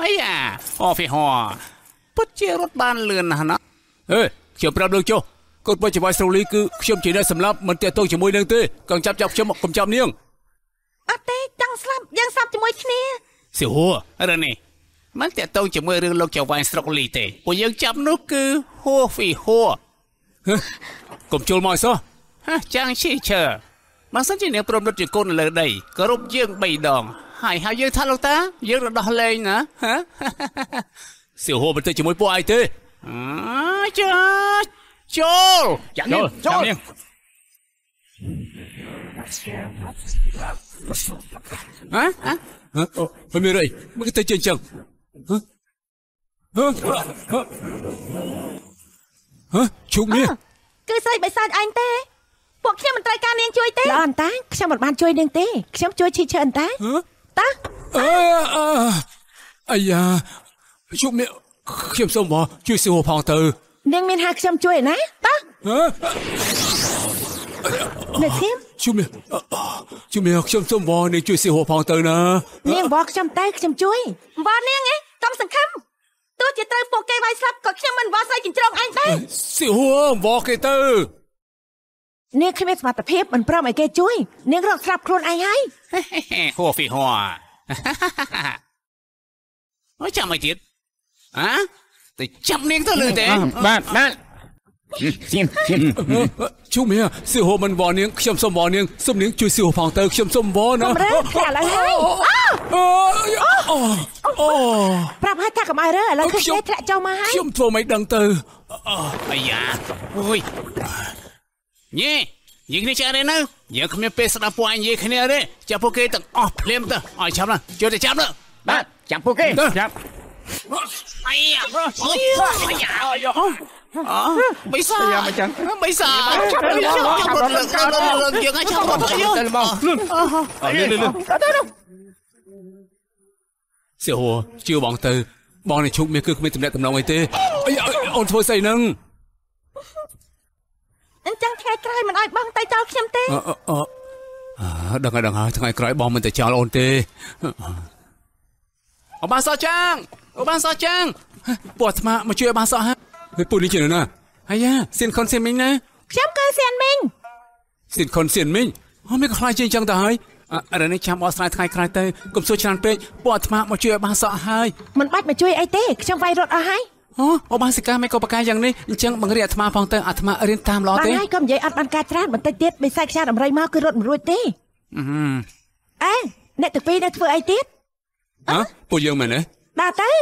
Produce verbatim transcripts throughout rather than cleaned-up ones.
อ้ยาออฟิฮอปัจเจรถบ้านเรือนนะนะเฮ้ยเขียวปราบเดือดโจกดไปจะไปสโตรีคือเชื่อมจีได้สำหรับมันเตะโต้จมวยเนืองเต้กังจับจับเชื่อมกำจับเนียงอะเต้จังสลับยังสับจมวยชนีเสียวหัวอะไรนี่มันเตะโต้จมวยเรื่องโลกจะวายสโตรีเต้ปุยยังจับนุคือหัวฟีหัวกบโจลมอยซะฮะจังชี้เชอมันสัญญาเนี่ยปรมรถจุกนเลยได้กระรบเยื่อใบดองหายหายเยื่อท่าเราตาเยื่อระดับเลยนะฮะเสียวหัวมันเตะจมวยปอยเต้อ๋อจ้าโจจังเนี่ยโจเนี่ยฮะฮะฮะโอ้ไม่มีอะไรมันก็เตะจังจังฮะฮะฮะฮะชุกเนี่ยคือใส่ใบซานอันเต้พวกเขี้ยมันตายการเลี้ยงช่วยเต้แล้วอันตาฉันหมดบ้านช่วยเลี้ยงเต้ฉันช่วยชี้เชิญตาตาเออเออไอ้ยาชุกเนี่ยเขี้ยมสมบ่ช่วยสิหัวพองเตอเลี้ยงเมียนหักฉันช่วยนะตาเด็กเขี้ยมชุกเนี่ยชุกเนี่ยเขี้ยมสมบ่เนี่ยช่วยสิหัวพองเตอนะเลี้ยงบอกฉันเต้ฉันช่วยบ่เลี้ยงไงกำสังคำตัวจะเตยโปเกไวสลับก็เขี้ยมมันบ่ใส่จินจงอันเต้สิหัวบอกไอ้เตอเนี่ยคือไม่สมัติเพียบมันปลอมไอ้แกช่วยเนี่ยรอกสลับโครนไอ้ให้หัวฝีหัวว่าจำไม่จิตอ่ะแต่จำเนียงตัวเลยเด้บ้านบ้านเสียงเสียงชุกเมียสิหัวมันบ่อเนียงเขี้ยมส้มบ่อเนียงส้มเนียงช่วยสิหัวพองเตอเขี้ยมส้มบ่อนะผมเริ่มแก่แล้วให้ปรับให้ทักกับไอ้เร่แล้วคือเจ๊แจ้ามาให้เขี้ยมตัวไม่ดังเตอไอ้ยาโอ้ยนี่ยิงนี่จะอะไรนะยังขมิ้นเปสนาปวยยังขมิ้นอะไรจับพวกเกย์ตั้งอ๋อเพลมตั้งอ๋อจับละเจ้าจะจับละบ้านจับพวกเกย์จับไอ้ยาโอ้ยไอ้ยาอ๋อไม่สาไม่สาจับเลยจับจับรถเลยจับรถเลยยังไงจับรถเลยยังเดินมาเลื่อนเลื่อนเลื่อนเสี่ยวหัวชื่อบองเตอร์บองในชุกเมียคือไม่ตำแหน่งตำแหน่งไอ้เต้ไอ้อ่อนโทษใส่นังอันจังแค่ไกลมันไอ้บองไตเจ้าเขี้ยมเต้เออเออดังไงดังไงทั้งไอ้ไกลบองมันแต่เจ้าอ่อนเต้เอาบางซอจังเอาบางซอจังปวดมามาช่วยบางซอฮะเฮ้ยปุ่นนี่เจ๋งนะไอ้ย่าเสียนคอนเสียนมิงนะเขี้ยมเกยเสียนมิงเสียนคอนเสียนมิงอ๋อไม่ก็คลายจริงจังแต่เฮ้ยอะไรนี่ชามออสไลน์ไทยใครเต้กบโซชันเป็ดปวดมามาช่วยบางซอให้มันบัดมาช่วยไอ้เต้ช่างไฟรถเอาให้อ๋อเอาบางสิกาไม่ก็ประกายอย่างนี้จังบางเรียอาตมาพองเตออาตมาเรียนตามรอเต้บางให้ก็ไม่ใช่อัดบันการตรามันเตี้ยไปใส่ชาอะไรมากคือรถมันรวยเต้อืมเอ๊ะเนี่ยตึกปีเนี่ยเฟื่อไอ้เตี้ยฮะปุ่นยังไงเนี่ยดาเต้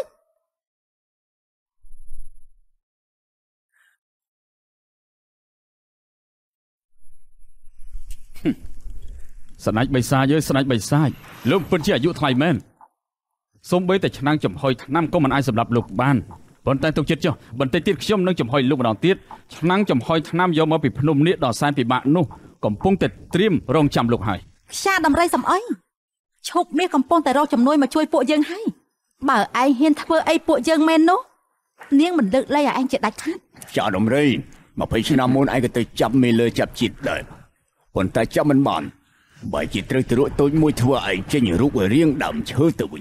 สนายใบซาเยอะสนายใบซาลูกเป็นที่อายุไทยแม่นสมเบยแต่ชนะจมหอยน้ำก็มันไอสำหรับลูกบ้านบนใต้ตกจิตเจ้าบนใต้ติดช่อมนั่งจมหอยลูกดอกติดชนะจมหอยน้ำยอมมาปิดพนมเนี้ยดอกสายปิดบะนู่กำปงแต่เตรียมรองจำลูกหายชาดำไรสำอ้อยชกเมียกำปงแต่เราจำนวยมาช่วยปวดยังให้บ่ไอเฮียนทับไอปวดยังแมนโนเนี้ยมันเลิกไล่อะอันเจ็ดดัดทัดชาดำไรมาพิชนามูลไอก็เตะจับเมเลยจับจิตเลยบนใต้จับมันบานใบจิตเตยตรุตัวมวยทัวไอเจนรูปเรียงดำเชื่อตัว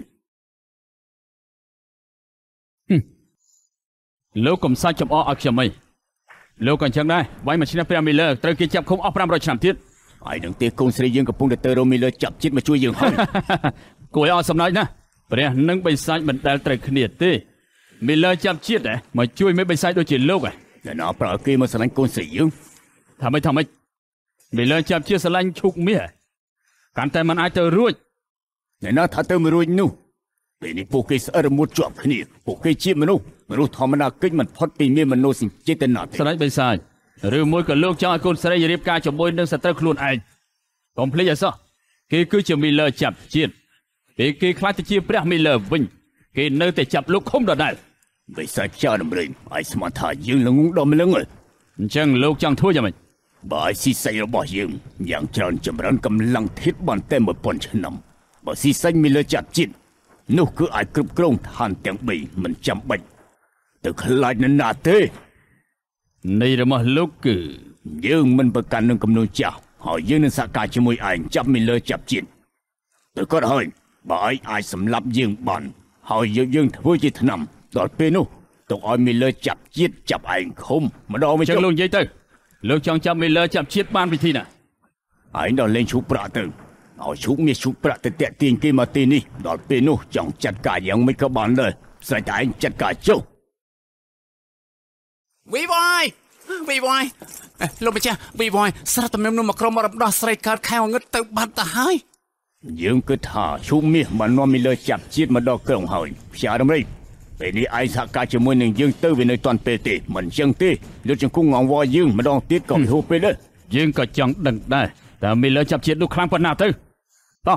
แล้วกำซาจำอ้ออักษรไม่แล้วกันช่างได้ไว้มาชินาเปียมิเลอร์เตยกิจับคงอัปรามรอยฉลามทิศไอ้ดังเตะกงสรียังกับพงเดเตอร์โรมิเลอร์จับจิตมาช่วยยังให้กูไอ้อสำนักนะเปรียนึงไปใส่มันแต่เตยขณีเต้มิเลอร์จับจิตเอ๋มาช่วยไม่ไปใส่โดยจิตโลกอ่ะแต่น่าปราเกมาสลันกงสรียังทำไมทำไมมิเลอร์จับจิตสลันชุกเมียการแต่มันไอเตอร์รุ่ยแต่น่าถ้าเตอร์ไม่รุ่ยนู่เป็นพวกเกสอร์มุดจับขณีพวกเกจิมนุมนุษย์ธรรมนาเกิดมันพอดปีเมียมนุษย์สิ่งเจตนาสไลด์ไปใส่หรือมวยกับโลกเจ้าคนสไลด์รีบการจับมวยนึงสตร์คลุนไอคอมเพลย์ซะเกย์คือจะมิเลอร์จับจิตเกย์เกย์คลาสที่เปรี้ยมิเลอร์วิ่งเกย์เนื้อแต่จับลูกคมดอได้ไปใส่ชาดำเลยไอสมาธายังลงดอมลงเลยจังโลกจังทั่วยังไงบ่ายซีไซระบายยังอย่างจานจำรันกำลังทิศบันเต็มหมดปนชนำบ่ซีไซมิเลอร์จับจิตนู่คือไอกรุบกรองทานเตียงบีมันจำเป็นแต่ขลายนันนาเต้ในเรื่องลูกคือยังมันประกันนึงกำนวนเจ้าหอยยังนึงสักการจมวยไอจับมิเลอร์จับจิตแต่ก็เฮ้ยบ่ายไอสำลับยังบันហើយយើងយើងធ្វើជាថ្នាំដល់ពេលនោះទៅឲ្យមីលឺចាប់ជាតិចាប់ឯងឃុំម្ដងមិនចុះលោកនិយាយទៅលោកចង់ចាប់មីលឺចាប់ជាតិបានវិធីណាឯងដល់លេងឈូកប្រាក់ទៅឲ្យឈូកមាសឈូកប្រាក់ទៅតាក់ទាញគេមកទីនេះដល់ពេលនោះចង់ចាត់ការយ៉ាងមិនក៏បានដែរស្រេចតែឯងចាត់ការចុះវីវ៉ាយវីវ៉ាយលោកម្ចាស់វីវ៉ាយស្រាប់តែមាននោះមកក្រុមរំដោះស្រីកើតខែងងឹតទៅបាត់ទៅហើយយើងគិតថាឈូកមាសបាននាំមីលឺចាប់ជាតិមកដល់ក្រុងហើយផ្សាយរំលេចពេលនេះឯងសហការជាមួយនឹងយើងទៅវានៅតាន់ពេលទេមិនចឹងទេលោកចង្គង់ងងវល់យើងម្ដងទៀតក៏ហួសពេលដែរយើងក៏ចង់ដឹងដែរតែមីលឺចាប់ជាតិនោះខ្លាំងប៉ុណ្ណាទៅតោះ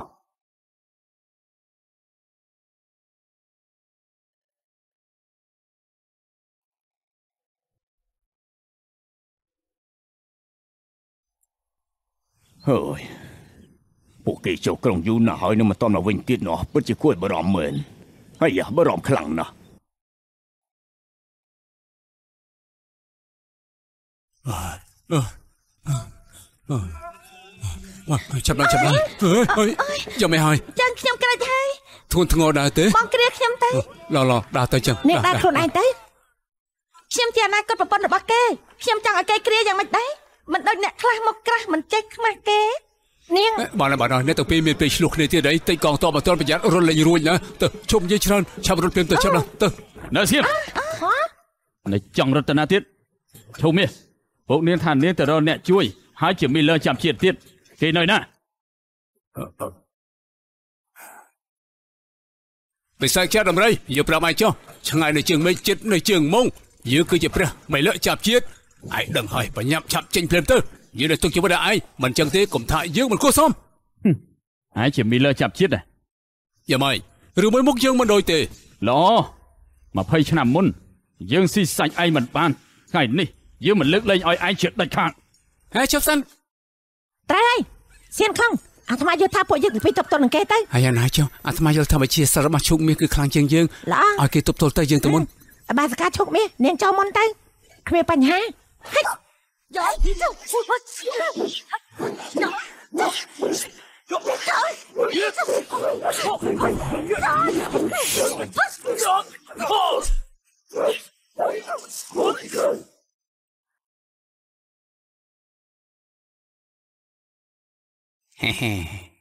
ហើយពួកគេចូលក្រុងយូរណាស់ហើយនឹងមិនតន់មកវិញទៀតនោះពិតជាគួរឲ្យបារម្ភមែនហើយបារម្ភខ្លាំងណាស់អឺអឺចាប់ឡើងចាប់ឡើងអើយយកមិនហើយចឹងខ្ញុំក្រេកហើយធួនធ្ងរដែរទេបងគ្រាខ្ញុំទៅឡឡដើរទៅចឹងនេះដើរខ្លួនឯងទៅខ្ញុំជាអនាគតប្រពន្ធរបស់គេខ្ញុំចង់ឲ្យគេគ្រាយ៉ាងម៉េចដែរមិនដូចអ្នកខ្លះមកក្រាស់មិនចេះខ្មាស់គេនាងបានហើយបានហើយអ្នកទាំងពីរមានពេលឆ្លោះគ្នាទៀតអីតិចកងតបមកតប្រយ័ត្នរត់លេងរួចណាទៅជុំនិយាយច្រើនឆាប់រត់ព្រាមទៅចាប់ណាទៅនៅសៀមនៅចង់រត់ទៅណាទៀតឈុំមាសពួកនាងថានាងទៅរកអ្នកជួយហើយជាមីលឺចាប់ជាតិទៀតគេនៅណាបិសាចជាដំរីយកប្រាប់ឲ្យចុះឆ្ងាយនៅជើងមេឃចិត្តនៅជើងមុងយើងគឺជាព្រះមីលឺចាប់ជាតិឯងដឹងហើយបញ្ញាប់ឆាប់ចេញភ្លាមទៅយើងនៅទុកជីវិតឲ្យឯងមិនចឹងទេកុំថាយើងមិនគួរសមឯងជាមីលឺចាប់ជាតិយ៉ាងម៉េចឬមួយមុខយើងមិនដូចទេល្អម្ភៃឆ្នាំមុនយើងស៊ីសាច់ឯងមិនបានថ្ងៃនេះយើងមិនលើកលែងឲ្យឯងជាដាច់ខាតហើយជប់សិនត្រៃសៀនខំអាត្មាយល់ថាពួកយើងទៅទប់ទល់នឹងគេទៅហើយណាចុះអាត្មាយល់ថាវិជាសាររបស់ឈុកមាសគឺខ្លាំងជាងយើងឲ្យគេទប់ទល់ទៅយើងទៅមុនបាសកាឈុកមាសនាងចូលមុនទៅគ្មានបញ្ហាហេហេ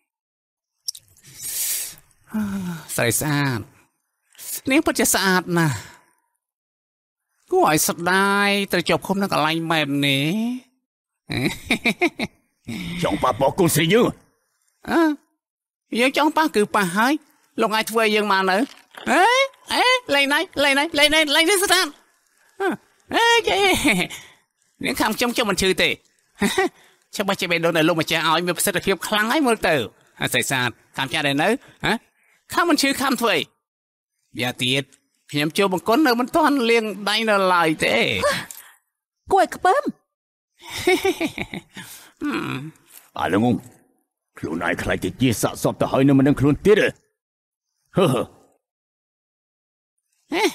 ស្រីស្អាតនាងពិតជាស្អាតណាស់គួរឲ្យស្ដាយទៅជាប់ឃុំនៅកន្លែងម៉ែននេះចង់ប៉ះបោកូនស្រីយើងអើយើងចង់ប៉ះគឺប៉ះហើយលោកអាចធ្វើឲ្យយើងមកនៅអេអេលេងណៃលេងណៃលេងណៃលេងនេះស្ដាប់អេយេនាងខំខ្ញុំខ្ញុំមិនឈឺទេចាំបាច់ជាបេះដូងដែលលោកម្ចាស់ឲ្យមានប្រសិទ្ធភាពខ្លាំងហើយមើលទៅអាស្រីស្អាតខំចាស់ដែរនៅហ៎ខំមិនឈឺខំធ្វើវាទៀតខ្ញុំចូលបង្គន់នៅមិនទាន់លាងដៃនៅឡើយទេគួរឲ្យខ្ពើមអាឡងងខ្លួនឯងខ្លាចទៅជាសាកសពទៅហើយនៅមិនដឹងខ្លួនទៀតហឺហេ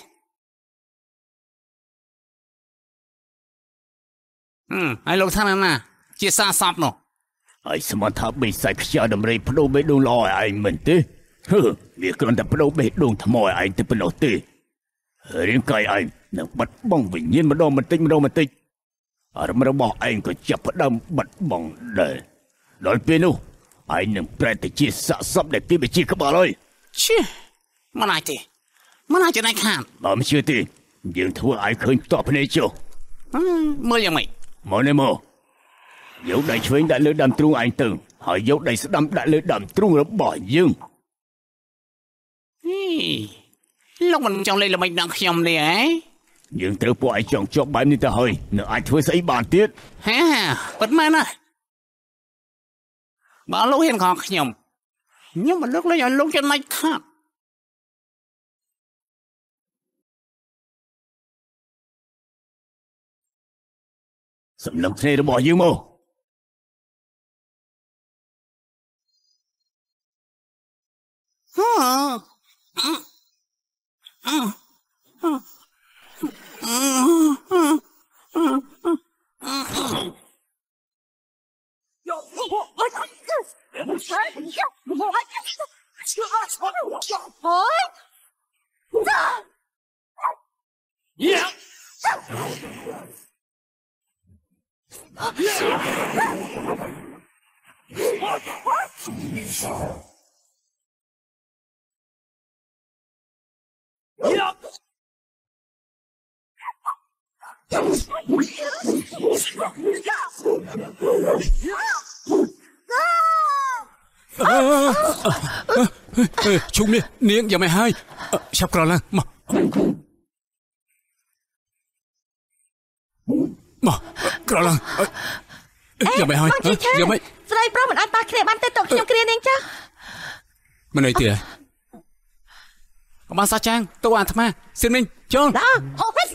អឺហើយលោកថាណាជាសាកសពនោះហើយស្មានថាបេសាច់ខ្យាដំរីបដូរបេះដូងល្អឲ្យឯងមិនទេហឺវាគ្រាន់តែបដូរបេះដូងថ្មឲ្យឯងទៅប៉ុណ្ណោះទេរាងកាយឯងនឹងបាត់បង់វិញ្ញាណម្ដងបន្តិចម្ដងបន្តិចអរមរបស់ឯងក៏ចាប់ផ្ដើមបាត់បង់ដែរដល់ពេលនោះឯងនឹងប្រែទៅជាសាកសពដែលគេបញ្ជាក្បាលហើយឈីមិនអាចទេមិនអាចណាស់ខានបើមិនជឿទេយើងធ្វើឲ្យឃើញផ្ទាល់ភ្នែកចុះមើលយ៉ាងម៉េចមកនេះមកយកដៃឆ្វេងដាក់លើដើមទ្រូងឯងទៅហើយយកដៃស្ដាំដាក់លើដើមទ្រូងរបស់យើងហីលោកមិនចង់លេងល្មិចដល់ខ្ញុំទេហ៎យើងត្រូវពួកឯងចង់ជាប់បែបនេះទៅហើយនៅអាចធ្វើស្អីបានទៀតហាពិតមែនណាបើលោកហ៊ានខកខ្ញុំខ្ញុំមិនលើកលែងឲ្យលោកចំណេញខាតសំឡេងភ្នែករបស់យើងមកហ៎ชุกเนี่ยเนียงอย่าไม่ให้ชับกระลังมามากระลังอย่าไม่ให้อย่าไม่ស្រីប្រុសមិនអាចប៉ះគ្នាបានទេតោះខ្ញុំគ្រានាងចាមិនអីទេបានសាចាងទៅអាត្មាសៀនមីងចូលអូហេ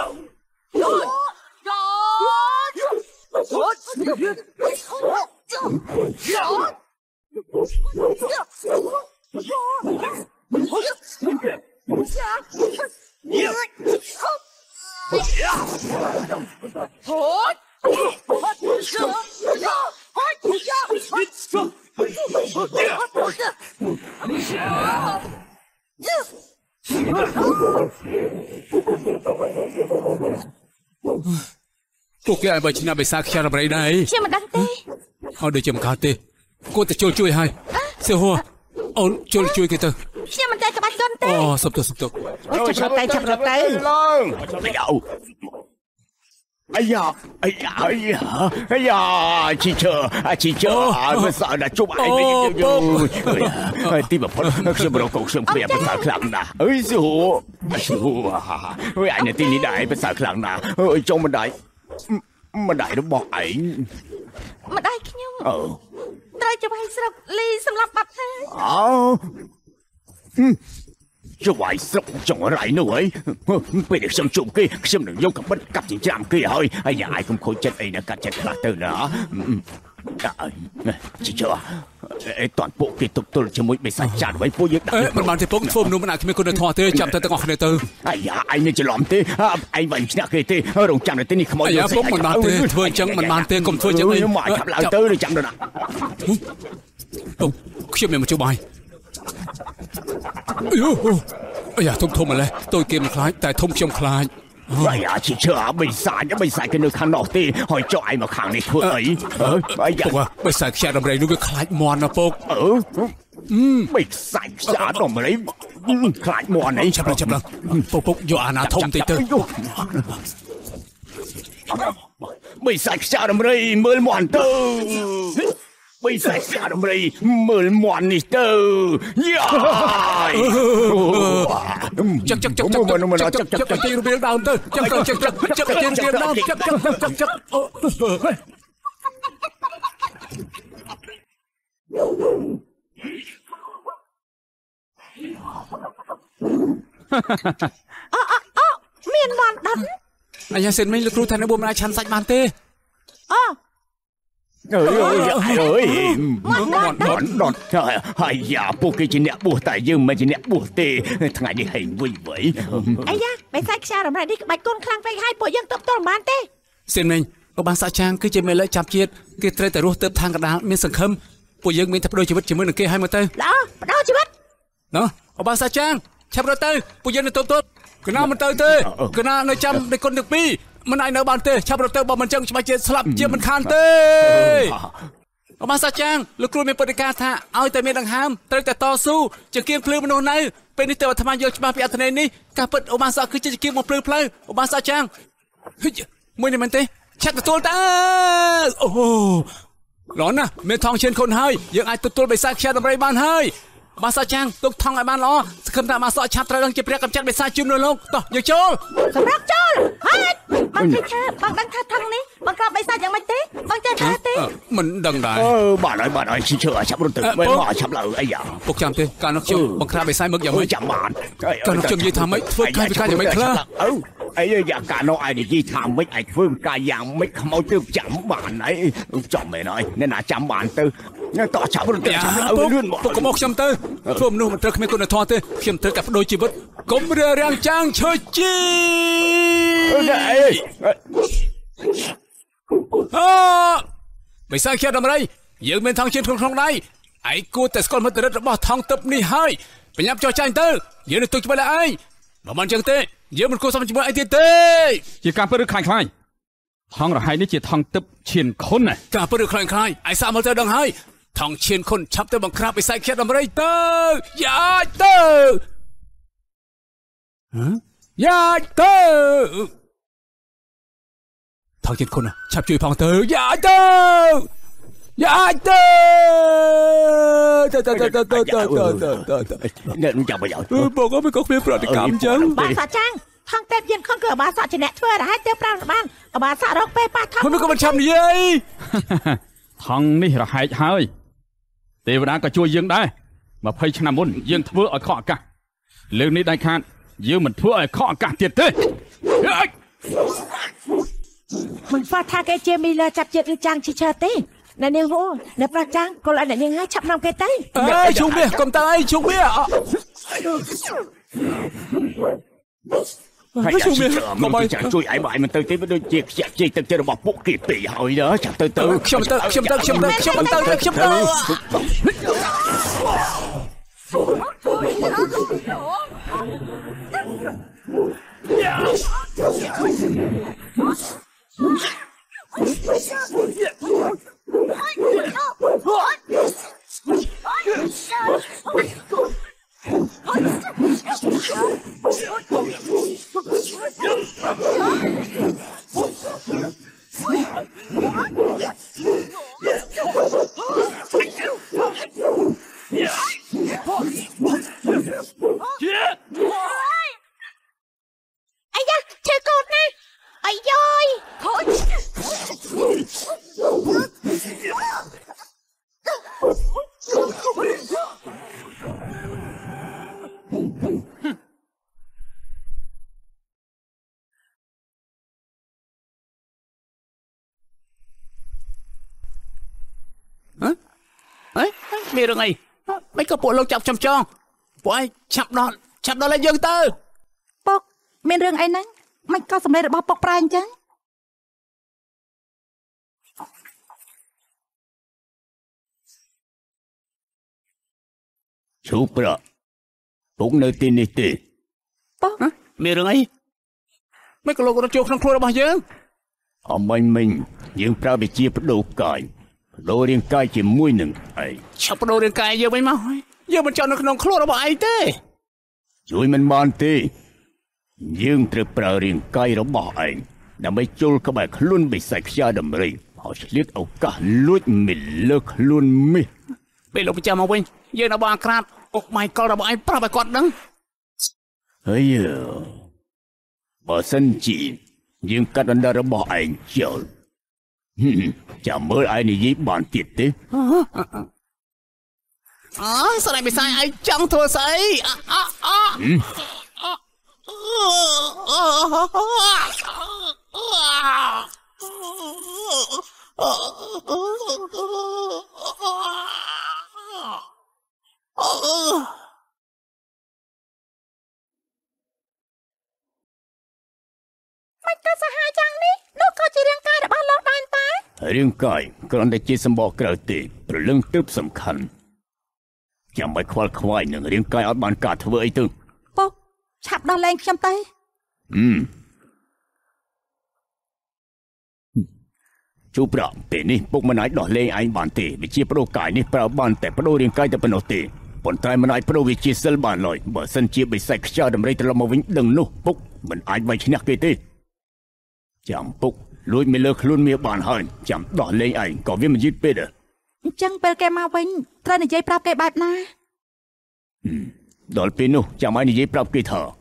ពួកគេឲ្យបើឆ្នាំបិសាខ្យារំរៃដែរខ្ញុំមិនដឹងទេអត់ដូចជាមិនកើតទេគួរតែជួយជួយឲ្យសៀហួរអូនជួយជួយគេទៅខ្ញុំមិនតែក្បាច់កូនទេអូសុំទៅសុំទៅចាប់រត់ទៅចាប់រត់ទៅឡើងអាយ៉ាអាយ៉ាអាយ៉ាអាយ៉ាជីឈើជីឈើមិនសើណាជប់ឯងទៅយូរទីបំផុតខ្ញុំរកកខ្ញុំព្រាបភាសាខ្លាំងណាស់អើយសួរសួរអើយអញនៅទីនេះដែរភាសាខ្លាំងណាស់អើយចុងមិនដែរមិនដែររបស់ឯងមិនដែរខ្ញុំអឺត្រូវចាំឲ្យស្រុកលីសម្រាប់បាត់ហើយអូจะไหวสักจังไรหน่อยไปเด็กช่างจุ่มกี้ช่างหนึ่งยกกับบัดกับจิงจามกี้เฮ้ยไอ้ยายคงคอยเจ็ดไอ้นะกัดเจ็ดพลาดเตอร์นะจีเจ้าไอ้ตอนพวกกี้ตุกตุลจะมุ่ยไม่ใส่จานไว้พวกยึดเอ๊ะมันมาที่พวกโฟมนู้นมันอาจจะไม่คนเดินทอเตอร์จำแต่ตั้งออกในเตอร์ไอ้ยาไอ้เนี่ยจะหลอมเตอร์ไอ้วันชนะกี้เตอร์ลงจำในเตอร์นี่ขโมยไอ้ยาพวกมันมาเตอร์เธอจังมันมาเตอร์กลมเธอจังเลยหมายขับลาเตอร์เลยจำเลยนะโอ้เชื่อมยังมาช่วยโอ้โหอย่าทุ่มทุ่มมาเลยตัวเกมคล้ายแต่ทุ่มชมคล้ายไอ้ยาชิเชื่อไม่สายไม่สายกันในข้างนอกตีหอยจ่อยมาข้างในเพื่อไอ้เออไอ้ยาบอกว่าไม่ใส่แค่ดำไรนู้นก็คล้ายมอนนะพวกเอออืมไม่ใส่ชาดอกอะไรคล้ายมอนไอ้ชับเลยชับเลยพวกพวกโยอานาทมตีเตอร์ไม่ใส่ชาดอกอะไรเมื่อมอนเตอร์ไม่ใส่ชาดอกอะไรเมื่อมอนนี่เตอร์ย่าจักจักจักจักจักจักจักจักตีรูปเรียงดาวเตอร์จักจักจักจักจักตีรูปเรียงดาวจักจักจักจักจักอ๋ออ๋อเมียนมอนดันไอ้ยาเซนไม่ลูกครูทันในบัวมันชันสัจมันเต้อ๋อเอ้ยเอ้ยเอ้ยมันมันมันมันไอ้ยาพวกกี้จีเนี่ยบัวแต่ยืมมาจีเนี่ยบัวเตะทั้งไงนี่ให้วิ่งไว้ไอ้ยาไปใส่ชาดำไรนี่ใบก้นคลั่งไปให้ปวดยังตบต้นมันเต้เส้นเองก็บางสายจางคือจะไม่เลยจับเจี๊ยดคือเตะแต่รู้เติบทางกระดาษมีสังคมปวดยังมีทับโดยชีวิตจะมือหนึ่งเกย์ให้มาเต้แล้วโดยชีวิตเนาะเอาบางสายจางชับเราเต้ปวดยังในตัวตัวก็น่ามันเต้เต้ก็น่าในจำในคนหนึ่งปีมันไอเนอร์บานเต้ชับเราเต้บอกมันจังจะมาเจ็ดสลับเจี๊ยบมันคานเต้เอามาสัจจังลูกครูมีปฏิการท่าเอาแต่เมียดังหามแต่แต่ต่อสู้จะเกี่ยงพลือมันโน่นไหนเป็นนิเตอร์ธรรมะโยชมาพิอัตเนนี้การเปิดออกมาสักคือจะเกี่ยงมาพลือพลือออกมาสัจจังเฮ้ยมือนี่มันเต้ชัดตัวตาโอ้โหร้อนนะเมียทองเชิญคนให้ยังไอตัวตัวไปสักแค่ทำไรบ้านให้มาสัจจังตุกทองไอ้บ้านล้อสกุลตามาสอชัดตระดังจะเปรียบกับจัดไปสักจุ่มเลยลงต่ออย่าโจลสำรับโจลเฮ้ยบางทีแค่บางดังท่าทางนี้บางกราบไปสักอย่างไม่เต้บางใจท่าเต้มันดังได้เออบ้านไหนบ้านไหนชิเชื่อชับรถตึกไม่มาชับเลยไอ้ยาปกจำเต้การนักเชี่ยวบางคราบไปสักมึงอย่างไม่จำบ้านการนักเชี่ยวยี่ทำไม่ฝึกกายไปกายอย่างไม่คลาเออไอ้ยาการน้องไอ้ยี่ทำไม่ไอ้ฝึกกายอย่างไม่ขโมยตึกจำบ้านไหนจำไม่น้อยเนี่ยนะจำบ้านตึกเนี่ยต่อชับรถตึกชับเลยเลื่อนหมดปกมอกจำเต้ช่วงนู้นมันเติร์กไม่คนทอเต้เขียมเติร์กกับโดยชีวิตกบเรือแรงจังเชยจีฮ่าไม่ใช่แค่ทำอะไรยังเป็นทางเชื่อมทางไหนไอ้กูแต่สกอตมันเติร์กบอกทางตับนี่ให้เป็นยับจอใจเตอร์ยืนในตัวจะไปเลยประมาณจังเต้ยืนมันกูสมัยจะมาไอ้เต้เหตุการณ์เปิดหรือคลายคลายทองระหายนี่จะทองตึบเชียนคนน่ะกาเปลือกคลายคลายไอ้สามเอาเธอดังให้ทองเชียนคนชับเธอบังคับไปใส่เขียดอะไรเตอร์ยาเตอร์ฮะยาเตอร์ทองเชียนคนอ่ะชับช่วยพองเตอร์ยาเตอร์ยาเตอร์เตอร์เตอร์เตอร์เตอร์เตอร์เตอร์เตอร์เตอร์เตอร์เตอร์เนี่ยมึงจับไปอย่างบอกว่าเป็นก๊กเพียงปฏิกรรมจังบาสจังทางเต็มเย็นข้องเกิดบาสชนะเพื่อให้เต็มปราบบ้านบาสรกเปป้าทองมันก็มันช้ำนี่ยทองนี่ระหายหายเทวดาก็ช่วยยังได้มาพายชนะมุนยังทั่วไอ้ข้อกันเรื่องนี้ได้ขาดยังมันทั่วไอ้ข้อกันเตียดเต้มึงฟาดทางแกเจมีเลยจับเจ็ดหรือจังชิเชอร์ตีนั่นเองโว้ในประจังก็เลยนั่นเองให้ชับนำแกเต้เอ้ยชุงเบี้ยกำตายชุงเบี้ยให้ช่วยมันจะช่วยไอ้บ่ายมันเติมเต็มไปด้วยเจี๊ยบเจี๊ยบเจี๊ยบเจอระบบปุ๊กกี่ปีหอยเด้อจับเติมเติมเชื่อมเติมเชื่อมเติมเชื่อมเติมเชื่อมเติมเชื่อมเติมไอ้ยะเชื่อกูนะไอ้ย้อยโคตรมีเรื่องไงไม่ก็ปวดลงจับจำจองปล่อยฉับนอนฉับนอนอะไรยังเตอร์ปกมีเรื่องไอ้นั้นมันก็สำเร็จระบปกปลายจังชูปะปกเนตินิติปกมีเรื่องไงไม่ก็ลงกระโจกทั้งครัวระบยังอ๋อไม่ไม่ยังปราบเจี๊ยบดูกายโดเรียงกายจะมุ่ยหนึ่งไอ้ชับโดเรียงกายเยอะไม่มาเยอะมันจอดในขนมครัวระบไอ้เต้ช่วยมันมันเต้ยังเตะปราเรียงกายระบไอ้ดำไปโจลกับไอ้ขลุ่นไปใส่ขยะดำเลยเอาเลือดเอากะลุดมิลเลิกขลุ่นมิไปลงไปจำเอาไว้เยอะนะบางครับอกไม่ก็ระบไอ้ปราบไปกอดนังเฮ้ยบอสันจียังกัดอันดาระบไอ้เจ้าจะเมื่อไอ้นี่ยิบบานติดเต้อ๋อสไลด์ไปใส่ไอ้จังตัวใส่อ่ะอ่ะอ่ะมันก็สหายจังนี่นกก็จะเรียงกายแบบบ้านเราได้ปะเรียงกายกรอนได้จีสมบอกกระติเป็นเรื่องตึบสำคัญอย่าไปควาลควายหนึ่งเรียงกายอัดบานกาดเถอะไอ้ตึงปกฉับดอนแรงขยำเตยอืมชูปราเป็นนี่พวกมันไหนดอกเลี้ยไอ้บานเตวิจิโปรกายนี่ปราบานแต่โปรเรียงกายแต่เป็นโอเตผลตายมันไหนโปรวิจิเซลบานลอยบ่สันจีไปใส่ขยะดำไรแต่เรามาวิ่งดึงนู้ปุ๊กมันไอ้ใบชนะเกตีจำปุ๊กลุยไม่เลิกลุนเมียบานหันจำดอกเลี้ยไอ้ก็วิ่งมันยึดไปเด้อจังเปิลแกมาวิ่งตราในใจปราบแกแบบน่ะอืมดอลปีนู้จำไอ้ในใจปราบแกเถอะ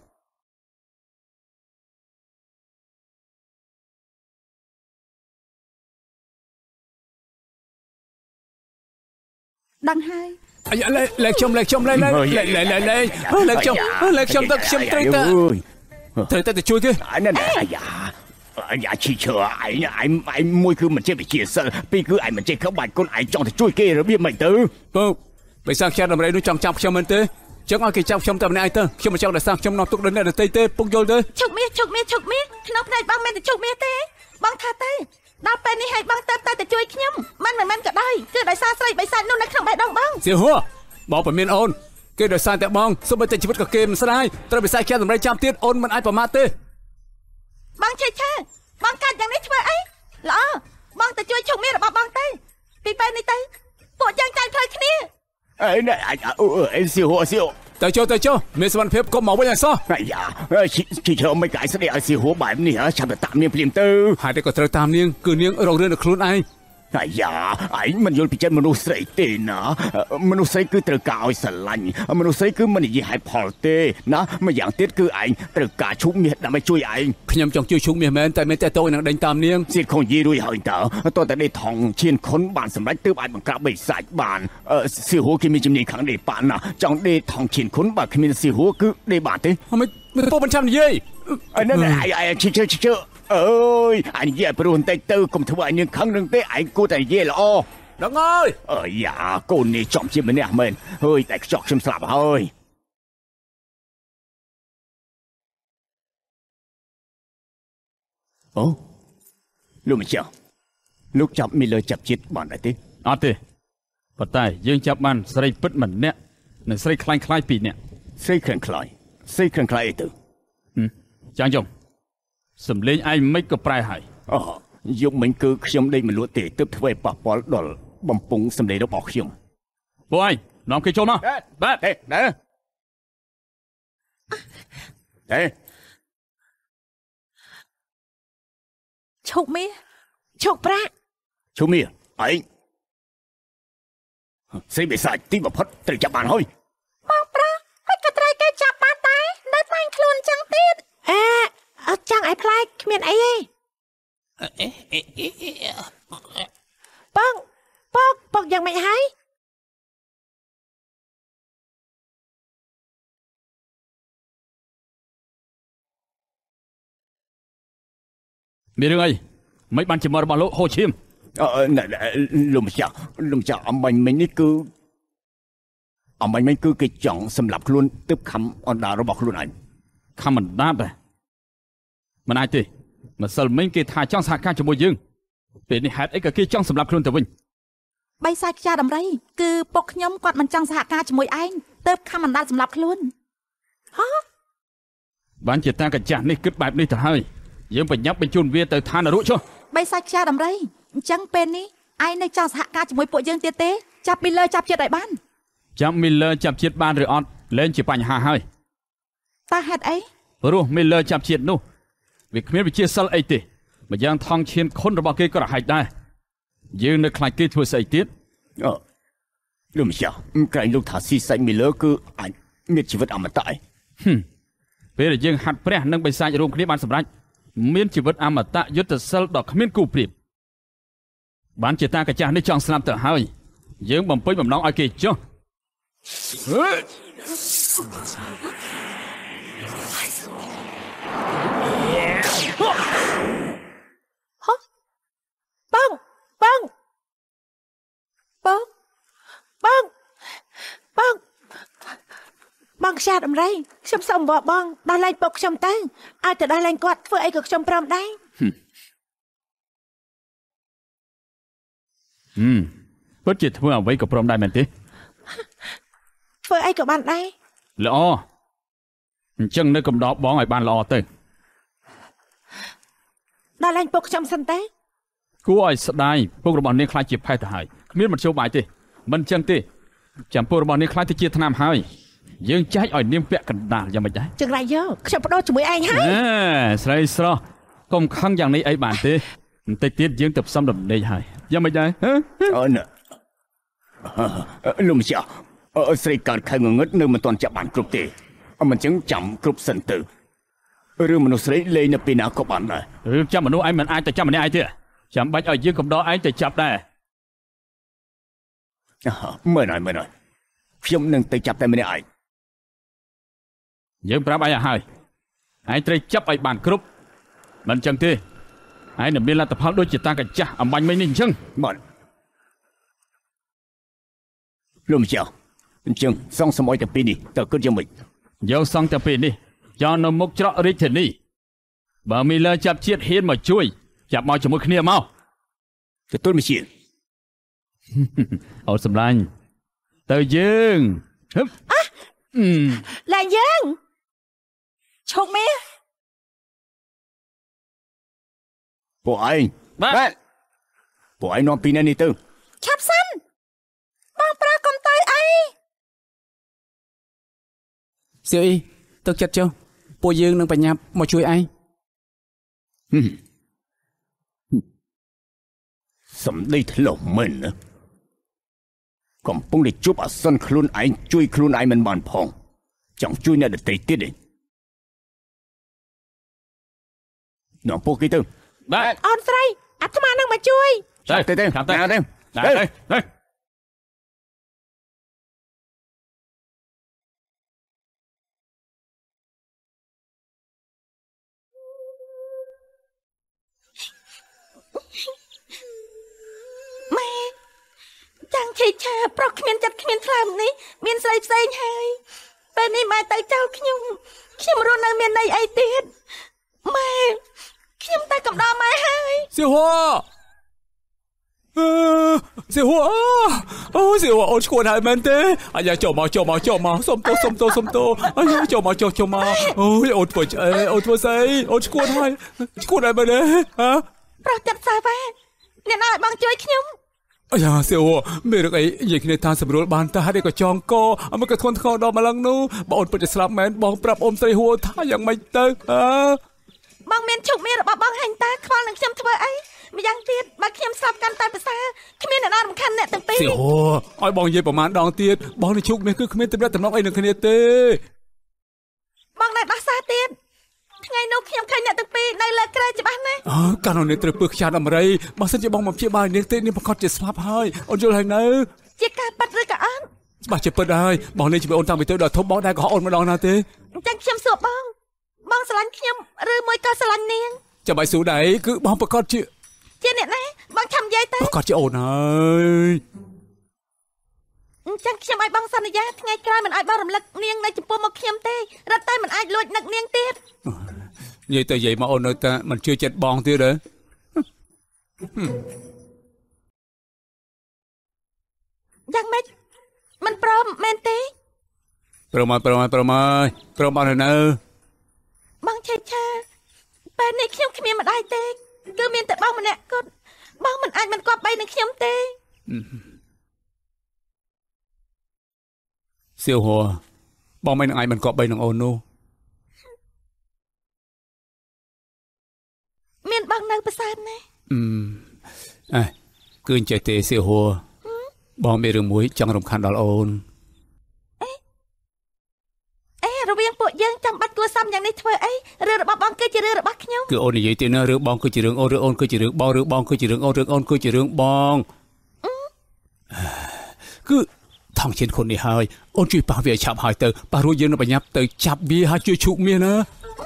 ดังไฮไอ้เล็กเล็กชมเล็กชมเล็กเล็กเล็กเล็กเล็กเล็กเล็กชมเล็กชมตักชมตรีตาเธอแต่ช่วยเธอไอ้นั่นไอ้ยาไอ้ยาชี้เชื่อไอ้ไอ้ไอ้มวยคือมันเจ็บไปเจียสันปีคือไอ้มันเจ็บเข้าบ้านคนไอ้จ้องจะช่วยเกย์ระเบียบไม่ตื้อปุ๊บไปสร้างแค่ทำอะไรนู้จังจับชมมันเต้จังเอากี่จับชมทำในไอ้เต้ชมมันจังแต่สร้างชมนอนตุกเดินเนี่ยเต้เต้ปุ๊กโยนเต้ฉุกเมียฉุกเมียฉุกเมียขนมในบางแม่แต่ฉุกเมียเต้บางท่าเต้ดาวเป็นนี่ให้บางเต้แต่แต่ช่วยขยำมันเหมือนมันก็ได้คือได้ซาใส่ใบซาโน่นในขนมใบดองบ้างเสียหัวบอกเป็นเมียนโอนเกย์ได้ซาแต่มองสมบัติชีวิตกับเกมสลายตระไปใส่แค่ทำไรจำเตี้ยโอนมันไอ้ประมาทเต้บางเช่เช่บางการอย่างนี้ช่วยไอ้ល្អបងទៅជួយឈុកមាសរបស់បងទៅពីពេលនេះទៅពួកយើងចាញ់ផ្លូវគ្នាអេណែអេស៊ីហូស៊ីហូទៅចុះទៅចុះមានសុវត្ថិភាពកុំមកវិញឲ្យសោះអាយ៉ាជីជើមិនកាយស្ដីឲ្យស៊ីហូបែបនេះចាំតែតាមនាងភ្លាមទៅហើយតែក៏ត្រូវតាមនាងគឺនាងរងរឿងដល់ខ្លួនឯងអាយ៉ាឯងមិនយល់ពីចិត្តមនុស្សស្រីទេណាមនុស្សស្រីគឺត្រូវការឲ្យស្រឡាញ់មនុស្សស្រីគឺមិននិយាយហេតុផលទេណាម្យ៉ាងទៀតគឺឯងត្រូវការឈុំមាសដើម្បីជួយឯងខ្ញុំចង់ជួយឈុំមាសមែនតែមានតែតោនឹងដេញតាមនាងសៀតខុងយីរួយហើយតើតើតែដេថងឈៀនខុនបានសម្រេចទើបអាចបង្ក្រាបបិសាចបានស៊ីហូគេមានជំនាញខាងដេប៉ាណាចង់ដេថងឈៀនខុនបើគ្មានស៊ីហូគឺដេបានទេមិនមិនពោមិនចាំនិយាយអញអាយអាយឈឺឈឺឈឺអើយអញនិយាយព្រោះបន្តិចទៅកុំធ្វើឲ្យនាងខឹងនឹងទេឯងគួរតែនិយាយល្អដឹងហើយអើយ៉ាកូននេះចំជាម្នាក់មែនហើយតែខ្ចោះខ្ញុំស្លាប់ហើយអូលោកម្ចាស់លោកចាប់មីលឺចាប់ជាតិបានដែរទេអត់ទេប៉ុន្តែយើងចាប់បានស្រីពិតម្នាក់និងស្រីខ្លាញ់ខ្លាយពីរនាក់ស្រីខ្លាំងខ្លាយស្រីខ្លាំងខ្លាយអីទៅចាញ់ចុងសំលេងឯងមិនក៏ប្រែហើយអូយកមិញគឺខ្ញុំដេកមិនលក់ទេទើបធ្វើឲ្យប៉ះពាល់ដល់បំពង់សម្លេងរបស់ខ្ញុំពួកឯងនាំគេចូលមកបាទទេណាទេឈុកមាសឈុកប្រាក់ឈុំមាសឯងស្រីបិសាចទីបំផុតត្រូវចាប់បានហើយបងប្រាក់មិនក៏ត្រូវគេចាប់បានតែនៅតែខ្លួនចឹងទៀតអេអត់ចឹងឲ្យផ្លែកគ្មានអីទេបងបងបងយ៉ាងម៉េចហើយមានរឿងអីមិនបានជាមករបស់លោកហូឈៀមអឺលោកម្ចាស់លោកម្ចាស់អំបញ្ញមិញនេះគឺអំបញ្ញមិញគឺគេចង់សម្លាប់ខ្លួនទើបខំអណ្ដារបស់ខ្លួនឯងខំមិនដាប់ទេមិនអាចទេម្សិលមិញគេថាចង់សហការជាមួយយើងពេលនេះហេតុអីក៏គេចង់សម្លាប់ខ្លួនទៅវិញបៃសាចខ្យាដំរីគឺពុកខ្ញុំគាត់មិនចង់សហការជាមួយឯងទើបខំអណ្ដាតសម្លាប់ខ្លួនហ៎បានជាតាកញ្ចាស់នេះគិតបែបនេះទៅហើយយើងបញ្ញាប់បញ្ជូនវាទៅឋាននរកចុះបៃសាចខ្យាដំរីអញ្ចឹងពេលនេះឯងនៅចង់សហការជាមួយពួកយើងទៀតទេចាប់ពីលើចាប់ចិត្តឲ្យបានចាប់មីលឺចាប់ជាតិបានឬអត់លែងជាបញ្ហាហើយតើហេតុអីព្រោះមីលឺចាប់ជាតិនោះវាគ្មានវិជាសិលអីទេម្យ៉ាងថងឈានខុនរបស់គេក៏រហែកដែរយើងនៅខ្លាចគេធ្វើស្អីទៀតអូលោកម្ចាស់ក្រែងលោកថាស៊ីសាច់មីលឺគឺអាចមានជីវិតអមតៈឯងពេលដែលយើងហាត់ព្រះនិងបិសាចរួមគ្នាបានសម្រេចមានជីវិតអមតៈយុទ្ធសិលដ៏គ្មានគូប្រៀបបានជាតាកញ្ចាស់នេះចង់ស្លាប់ទៅហើយយើងបំពេញបំណងឲ្យគេចុះបងបងបងបងបងបងខ្យាដំរីខ្ញុំសូមបបបងដោះលែងពុកខ្ញុំទៅឲ្យទៅដោះលែងគាត់ធ្វើអីក៏ខ្ញុំព្រមដែរហឹមពិតជាធ្វើអ្វីក៏ព្រមដែរមែនទេធ្វើអីក៏បានដែរល្អអញ្ចឹងនៅកំដរបងឲ្យបានល្អទៅដោះលែងពុកខ្ញុំសិនទេគួរឲ្យស្ដាយពុករបស់នាងខ្លាចជាផេះទៅហើយគ្មានមធ្យោបាយទេមិនអញ្ចឹងទេចាំពុករបស់នាងខ្លាចទៅជាថ្នាំហើយយើងចែកឲ្យនាងពាក់កណ្ដាលយ៉ាងម៉េចដែរចង្រៃយកខ្ញុំបដូរជាមួយឯងហើយអេស្រីស្រស់កុំខឹងយ៉ាងនេះអីបានទេបន្តិចទៀតយើងទៅផ្សំដំណេកហើយយ៉ាងម៉េចដែរហ៎អូណ៎លោកម្ចាស់ស្រីកើតខែងងឹតនៅមិនទាន់ចាប់បានគ្រប់ទេមិនចឹងចាំគ្រប់សិនទៅរឿងមនុស្សស្រីលេងនៅពេលណាក៏បានដែររឿងចាំមនុស្សឯងមិនអាចទៅចាំម្នាក់ឯងទេចាំបាច់ឲ្យយើងកំដរឯងទៅចាប់ដែរមើលហើយមើលហើយខ្ញុំនឹងទៅចាប់តែម្នាក់ឯងយើងប្រាប់ឯងឲ្យហើយឯងត្រូវចាប់ឲ្យបានគ្រប់មិនអញ្ចឹងទេឯងនឹងមានលទ្ធផលដូចជាតាកញ្ចាស់អំបញ្ញមិញនេះអញ្ចឹងបាទលោកម្ចាស់អញ្ចឹងសងសម័យតែពីនេះតើគិតយ៉ាងម៉េចយកសង្ឃតែពេលនេះយកនៅមុខច្រករាជធានីបើមីលឺចាប់ជាតិហ៊ានមកជួយចាប់មកជាមួយគ្នាមកទទួលមិនជាអត់សម្លាញ់ទៅយើងហឹមអឺលែងយើងឈុកមាសពួកឯងបាទពួកឯងនាំពីនេះទៅឆាប់សិនបងប្រើកុំទៅអីសៀវអ៊ីទឹកចិត្តចុះពួកយើងនឹងបញ្ញាប់មកជួយឯងសំដីធ្លោមែនណាកំពុងតែជួបអាសន្នខ្លួនឯងជួយខ្លួនឯងមិនបានផងចង់ជួយអ្នកដទៃទៀតទេនាំពួកគេទៅបាទអូនស្រីអាត្មានឹងមកជួយទៅទៅទៅទៅទៅទៅចាំងឆេឆាប្រុសគ្មានចិត្តគ្មានថ្លើមនេះមានស្រីផ្សេងហើយពេលនេះម៉ែទៅចោលខ្ញុំខ្ញុំរស់នៅមានន័យអីទៀតម៉ែខ្ញុំតែកំដរម៉ែហើយសៀវហួរសៀវហួរអូសៀវហួរអូនឈួនហើយមែនទេអាយ៉ាចូលមកចូលមកចូលមកសុំទោសសុំទោសសុំទោសអាយ៉ាចូលមកចូលចូលមកអូយអូនធ្វើអីអូនធ្វើស្អីអូនឈួនហើយឈួនហើយមែនទេហ៎ប្រុសចិត្តសាវ៉ាអ្នកណាឲ្យបងជួយខ្ញុំអាយ៉ាសៀវមេរកអីនិយាយគ្នាតាមស្រួលបានតែហេតុអីក៏ចងកអមកធន់ធ្ងរដល់ម្លឹងនោះបើអូនពិតជាស្លាប់មែនបងប្រាប់អូនស្រីហួរថាយ៉ាងម៉េចទៅអើបងមានជុកមានរបស់បងហាញ់តាខ្វល់នឹងខ្ញុំធ្វើអីម្យ៉ាងទៀតបើខ្ញុំស្លាប់កាន់តែភាសាគ្មានអ្នកណារំខានអ្នកទាំងពីរសៀវឲ្យបងនិយាយប្រមាណដងទៀតបងនឹងជុកមានគឺគ្មានទំនាក់ទំនងអីនឹងគ្នាទេបងនៅដោះសារទៀតថ្ងៃនោះខ្ញុំឃើញអ្នកទាំងពីរនៅលើក្រែច្បាស់ណាស់អើកាលនោះនេះត្រូវពឹសខ្យាដំរីបើសិនជាបងមកព្យាបាលនាងទេនាងប្រកាសជាស្លាប់ហើយអូនយល់ហើយនៅជាការប៉ັດឬក៏អត់ច្បាស់ជាប៉ັດហើយបងនេះជួយអូនតាំងពីទៅដល់ធំបងដែរក៏អូនម្ដងណាទេអញ្ចឹងខ្ញុំសួរបងបងស្រឡាញ់ខ្ញុំឬមួយក៏ស្រឡាញ់នាងចាំបាយសួរដែរគឺបងប្រកាសជាជាអ្នកណាបងឆាំនិយាយទៅប្រកាសជាអូនហើយអញ្ចឹងខ្ញុំឲ្យបងសន្យាថ្ងៃក្រោយមិនឲ្យបងរំលឹកនាងនៅចំពោះមកខ្ញុំទេរត់តែមិនអាចលួចនឹកនាងទៀតនិយាយទៅនិយាយមកអូននៅតែមិនជឿចិត្តបងទៀតទេយ៉ាងម៉េចមិនព្រមមែនទេព្រមមកព្រមមកព្រមមកព្រមបាននៅបងឆេឆាពេលនេះខ្ញុំគ្មានម្ដាយទេគឺមានតែបងម្នាក់គត់បងមិនអាចមិនគប្បីនឹងខ្ញុំទេសៀវហួរបងមិនអាចមិនគប្បីនឹងអូននោះមានបងនៅប្រសើរណាស់អឺអេគឺអញ្ចេះទេសៀវហួរបងមានរឿងមួយចង់រំខានដល់អូនអេអេរវាងពួកយើងចាំបាច់គួរសមយ៉ាងនេះធ្វើអីរឿងរបស់បងគឺជារឿងរបស់ខ្ញុំគឺអូននិយាយទៅណារឿងបងគឺជារឿងអូនរឿងអូនគឺជារឿងបងរឿងបងគឺជារឿងអូនរឿងអូនគឺជារឿងបងគឺថងជិនคนនេះហើយអូនជួយប៉ះវាឆាប់ហើយទៅប៉ះរួចយើងនឹងបញ្ញាប់ទៅចាប់វាហើយជួយឈុកមាសណា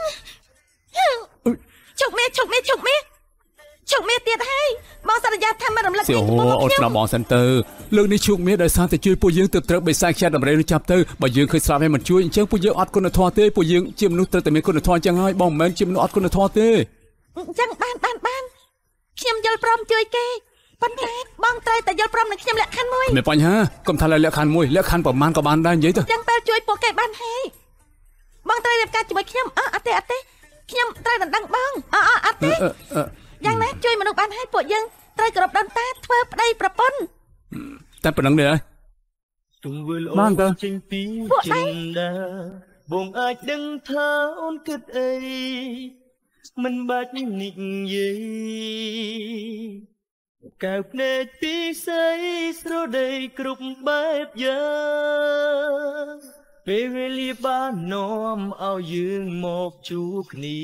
ឈុកមាសឈុកមាសឈុកមាសឈុកមាសទៀតហើយបងសន្យាថាមិនរំលឹកពីខ្ញុំអូនស្ដាប់បងសិនទៅលើកនេះឈុកមាសដោយសារតែជួយពួកយើងទៅត្រូវបិសាចខ្យាដំរីនឹងចាប់ទៅបើយើងឃើញស្លាប់ហើយមិនជួយអញ្ចឹងពួកយើងអត់គុណធម៌ទេពួកយើងជាមនុស្សត្រូវតែមានគុណធម៌អញ្ចឹងហើយបងមិនមែនជាមនុស្សអត់គុណធម៌ទេអញ្ចឹងបានបានបានខ្ញុំយល់ព្រមជួយគេប៉ុន្តែបងត្រូវតែយល់ព្រមនឹងខ្ញុំលក្ខខណ្ឌមួយមានបញ្ហាកុំថាលក្ខខណ្ឌមួយលក្ខខណ្ឌប្រមាណក៏បានដែរនិយាយទៅយ៉ាងពេលជួយពួកគេបានហើយបងត្រូវរៀបការជាមួយខ្ញុំអើអត់ទេអត់ទេខ្ញុំត្រូវដណ្ដឹងបងអើអត់ទេយ៉ាងណាជួយមនុស្សបានហើយពួកយើងត្រូវគោរពដូនតាធ្វើប្តីប្រពន្ធតែប៉ុណ្្នឹងទេហើយបានទៅចេញពីចិនដាបងអាចដឹងថាអូនគិតអីមិនបាច់និយាយកៅភ្នែកពីស្អីស្រដីគ្រប់បែបយ៉ាងពេលវេលាបាននាំឲ្យយើងមកជួបគ្នា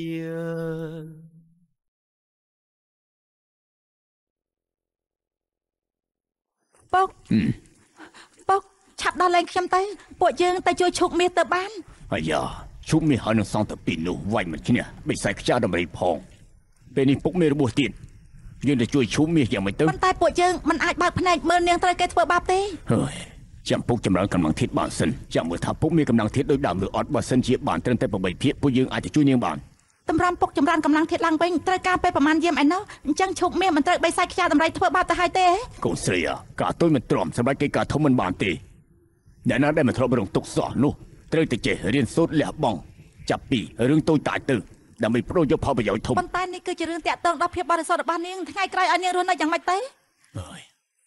ពុកពុកឆាប់ដល់លេងខ្ញុំទៅពួកយើងទៅជួយឈុកមាសទៅបានអាយ៉ាឈុកមាសហើយនឹងសងទៅពីនោះវាយមិនគ្នាបិសាចខ្យាដំរីផងពេលនេះពុកមានរបួសទៀតយើងទៅជួយឈុកមាសយ៉ាងម៉េចទៅប៉ុន្តែពួកយើងមិនអាចបើកភ្នែកមើលនាងត្រូវគេធ្វើបាបទេហើយចាំពុកចម្រើនកម្លាំងធាតុបានសិនចាំមើលថាពុកមានកម្លាំងធាតុដូចដើមឬអត់បើសិនជាបានត្រឹមតែeightភាគពួកយើងអាចទៅជួយនាងបានតម្រាំពុកចម្រើនកម្លាំងធាតុឡើងវិញត្រូវការពេលប្រមាណយាមឯណោះអញ្ចឹងឈុកមាសមិនត្រូវបីសាច់ខ្យាដំរីធ្វើបាបទៅហើយទេកូនស្រីអាការទុយមិនទ្រាំសម្រាប់គេការធំមិនបានទេអ្នកណាដែលមិនធ្លាប់រងទុក្ខសោះនោះត្រូវតែចេះរៀនសូត្រលះបង់ចាប់ពីរឿងតូចតាចទៅដើម្បីប្រយោជន៍ផលប្រយោជន៍ធំប៉ុន្តែនេះគឺជារឿងតាក់ទងដល់ភាពបរិសុទ្ធរបស់នាងថ្ងៃក្រោយឲ្យនាងរស់នៅយ៉ាងម៉េចទេអើយ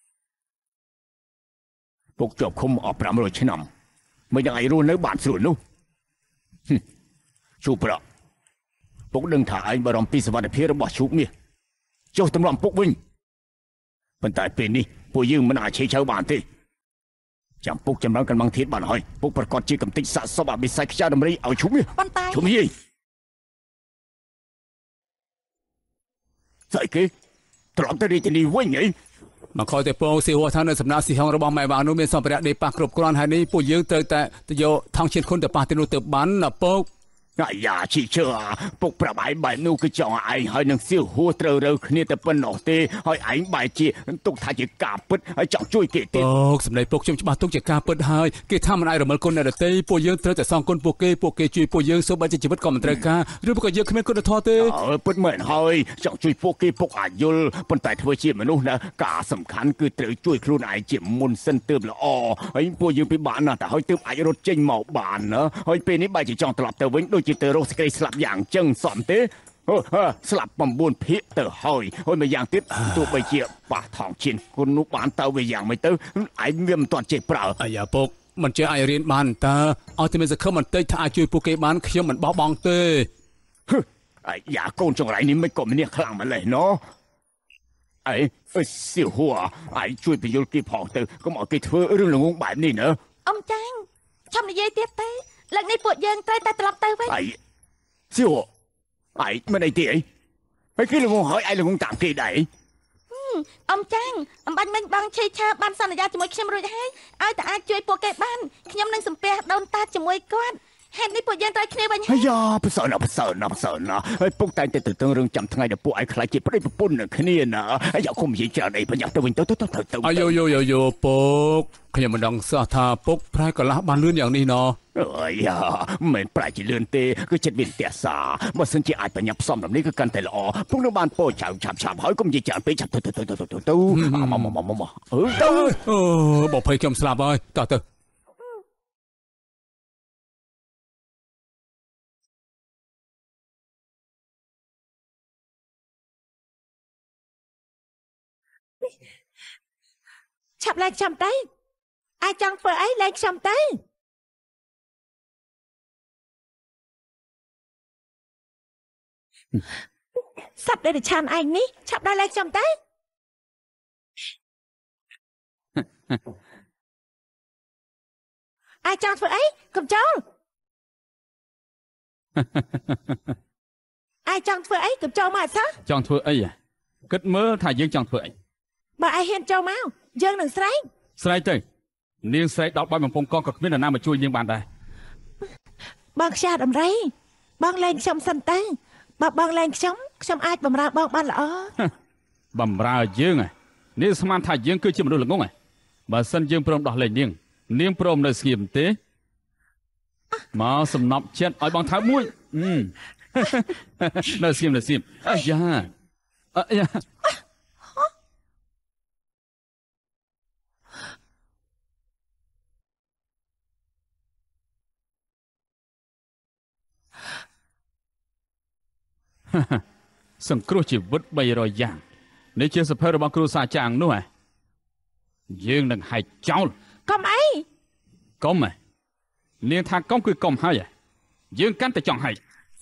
ពុកជាប់ឃុំអស់ប្រាំរយឆ្នាំមិនយ៉ាងឯងរស់នៅបានស្រួលនោះជូប្រពុកដឹងថាឯងបារម្ភពីសុវត្ថិភាពរបស់ជូមាសចុះតម្រាំពុកវិញប៉ុន្តែពេលនេះពួកយើងមិនអាចឆេះឆៅបានទេចាំពុកចម្រើនកម្លាំងធាតុបានហើយពុកប្រកាសជាកំទេចសាកសពអបិស័យខ្យាដំរីឲ្យជូមាសប៉ុន្តែជូមាសស្អីគេត្រឡប់ទៅរាជធានីវិញអីមកខោតែពងស៊ីហួរថានៅសំណាក់ស៊ីហងរបស់ម៉ែបាននោះមានសម្ភារៈដេប៉ះគ្រប់គ្រាន់ហើយនេះពួកយើងត្រូវតែទៅយកថងឈៀនគុណទៅប៉ះទីនោះទៅបានណាពុកអាយ៉ាជីជើពុកប្រាប់ឯងបែបនោះគឺចង់ឲ្យឯងហើយនឹងសៀវហួរត្រូវរើគ្នាទៅប៉ុណ្ណោះទេហើយឯងបែរជាទុកថាជាការពិតហើយចង់ជួយគេទេពុកសម្ដីពុកខ្ញុំច្បាស់ទុកជាការពិតហើយគេថាមិនអាចរមិលគុណអ្នកដទៃពួកយើងត្រូវតែសងគុណពួកគេពួកគេជួយពួកយើងសូម្បីតែជីវិតក៏មិនត្រូវការឬក៏យើងគ្មានគុណធម៌ទេអើពិតមែនហើយចង់ជួយពួកគេពុកអាចយល់ប៉ុន្តែធ្វើជាមនុស្សណាការសំខាន់គឺត្រូវជួយខ្លួនឯងជាមុនសិនទើបល្អហើយពួកយើងពិបាកណាស់តែហើយទើបអាចរត់ចេញមកបានណាហើយពេលនេះបែរជាចង់ត្រឡប់ទៅវិញដូចជាទៅរកសេចក្តីស្លាប់យ៉ាងចឹងសមទេអូស្លាប់៩ភាគទៅហើយហើយមួយយ៉ាងទៀតទោះបីជាប៉ះថងឈានគុណនោះបានទៅវាយ៉ាងមិនទៅឯងវាមិនទាន់ចេះប្រើអាយ៉ាពុកមិនចេះឲ្យរៀនបានតើឲ្យតែមានសង្ឃឹមបន្តិចថាអាចជួយពួកគេបានខ្ញុំមិនបោះបង់ទេអាយ៉ាកូនចង្រៃនេះមិនក៏មានខ្លាំងម្លេះណោះអីសៀវហួរឯងជួយពន្យល់គេផងទៅកុំឲ្យគេធ្វើរឿងល្ងងបែបនេះណាអ៊ំចាងឆាប់និយាយទៀតទេលើកនេះពួកយើងត្រូវតែត្រឡប់ទៅវិញអីសៀវឯងមិនអីទេអីហើយគេល្ងងហើយឯងល្ងងតាមគេដែរអ៊ំចាងអំបញ្ញមិញបងឆេឆាបានសន្យាជាមួយខ្ញុំរួចហើយឲ្យតែអាចជួយពួកគេបានខ្ញុំនឹងសំពះដូនតាជាមួយគាត់ហេតុនេះពួកយើងត្រូវគ្នាវិញហើយយ៉ាប្រសើរណាស់ប្រសើរណាស់ប្រសើរណាស់ហើយពុកតែងតែទៅទៅរឿងចាំថ្ងៃដែលពួកឯងខ្លាចជាប្តីប្រពន្ធនឹងគ្នាណាហើយយ៉ាគុំនិយាយច្រើនអីប្រញាប់ទៅវិញទៅទៅទៅទៅអាយយោយោយោពុកខ្ញុំមិនដឹងសោះថាពុកប្រែកន្លះបានលឿនយ៉ាងនេះណោះអើយយ៉ាមិនប្រែជាលឿនទេគឺចិត្តមានទះសាបើសិនជាអាចប្រញាប់ផ្សំដំនេះគឺកាន់តែល្អពុកនឹងបានពោចៅឆាប់ឆាប់ហើយកុំនិយាយច្រើនពេកឆាប់ទៅទៅទៅទៅទៅទៅមកមកមកមកអឺទៅអូបើភ័យខ្ញុំស្លាប់ហើយតោះទៅឆាប់លែងខ្ញុំទៅអាចចង់ធ្វើអីលែងខ្ញុំទៅសត្វដែលឆានឯងនេះឆាប់ដល់លែងខ្ញុំទៅអាចចង់ធ្វើអីកុំចូលអាចចង់ធ្វើអីកុំចូលមកសោះចង់ធ្វើអីគិតមើលថាយើងចង់ធ្វើអីបើឯងហ៊ានចូលមកយើងនឹងស្រែកស្រែកទៅនាងស្រែកដល់បាយបំពង់កក៏គ្មាននរណាមកជួយនាងបានដែរបងខ្យាដំរីបងលែងខ្ញុំសិនទៅបើបងលែងខ្ញុំខ្ញុំអាចបំរើបងបានល្អបំរើយើងនាងស្មានថាយើងគឺជាមនុស្សល្ងងបើសិនយើងព្រមដោះលែងនាងនាងព្រមនៅស្ងៀមទេមកសំណប់ចិត្តឲ្យបងថើបមួយនៅស្ងៀមនៅស្ងៀមអាយ៉ាអាយ៉ាសង្គ្រោះជីវិតបីរយយ៉ាងនេះជាសភៅរបស់គ្រូសាចាងនោះហ៎យើងនឹងហែកចោលកុំអីកុំហ៎នាងថាកុំគឺកុំហើយយើងកាន់តែចង់ហែក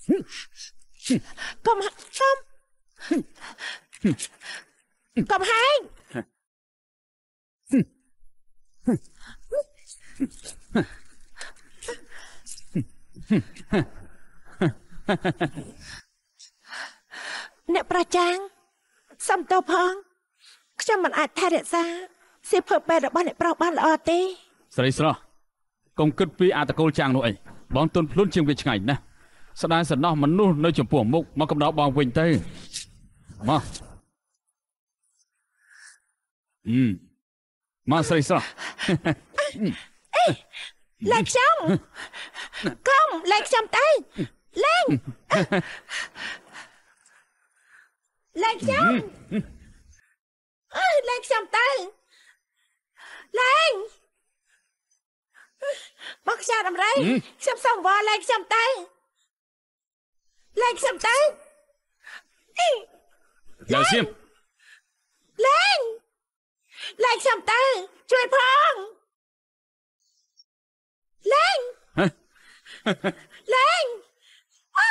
កុំកុំកុំហែកអ្នកប្រជាងសំទោសផងខ្ញុំមិនអាចថែរក្សាសៀវភៅពេទ្យរបស់អ្នកប្រុសបានល្អទេស្រីស្រស់កុំគិតពីអត្តកូលចាងនោះអីបងទុនខ្លួនជាងវាឆ្ងាយណាស់ស្ដាយសំណោះមនុស្សនៅចំពោះមុខមកកំដៅបងវិញទៅមកអឺមកស្រីស្រស់អេលែងខ្ញុំកុំលែងខ្ញុំទៅលែងលែងខ្ញុំអើលែងខ្ញុំទៅលែងបងខ្យាដំរីខ្ញុំសុំវល់លែងខ្ញុំទៅឡើងខ្ញុំទៅនៅសៀមឡើងឡើងខ្ញុំទៅជួយផងឡើងឡើងអូ